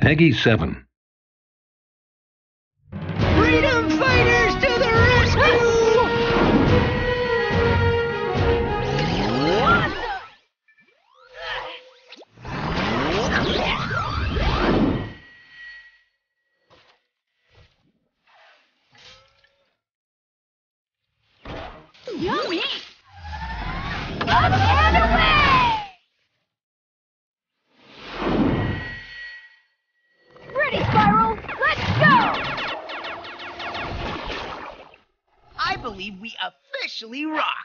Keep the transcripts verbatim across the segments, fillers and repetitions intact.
Peggy seven. Freedom fighters to the rescue! Yummy! Up and away! Ready, Spiral! Let's go! I believe we officially rock.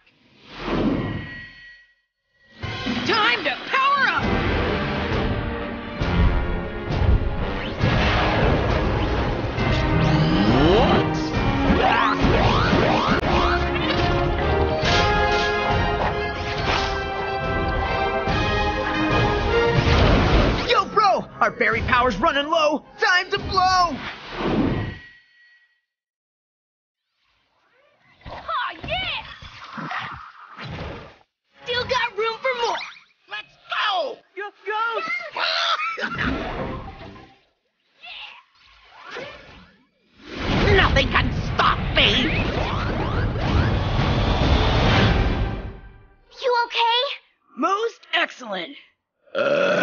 Time to power up! Yo, bro! Our berry power's running low! Time to blow! Oh, yeah! Still got room for more! Let's go! Yo, go! Nothing can stop me! You okay? Most excellent. Uh.